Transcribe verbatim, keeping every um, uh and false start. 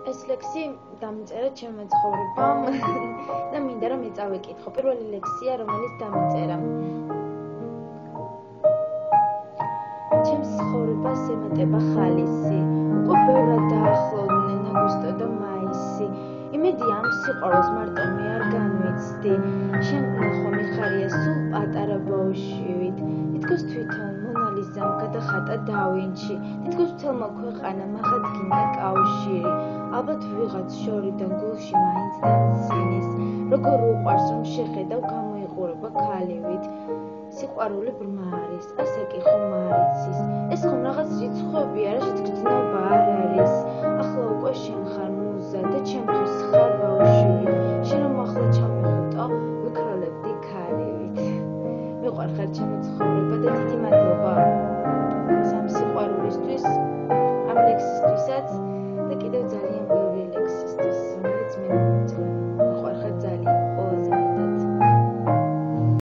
ეს ლექსი დამწერა ჩემმა ცხოვრებამ და მინდა რომ წავიკითხო. პირველი ლექსია, რომელიც დამწერა. ჩემს ცხოვრებას ემატება ხალისი. უკვე ბევრად დაახლოვდნენ აგვისტო და მაისი. იმედი ამ სიყვარულს მარტო მე არ განვიცდი. შენ ნახო მიხარია სულ პატარა ბავშვით. თითქოს თვითონ მონალიზამ გადახატა დავინჩი. თითქოს მთელმა ქვეყანამ აღადგინა კავშირი. ალბათ ვიღაც შორიდან გულში მაინც დაცინის. როგორ უყვარს რომ შეხედავ გამოიყურება ქალივით. სიყვარული ბრმა არის, ასე კი ხომ არ იცის. ეს ხომ რაღაც რიცხვები არა, შეთქმულება არ არის. ახლა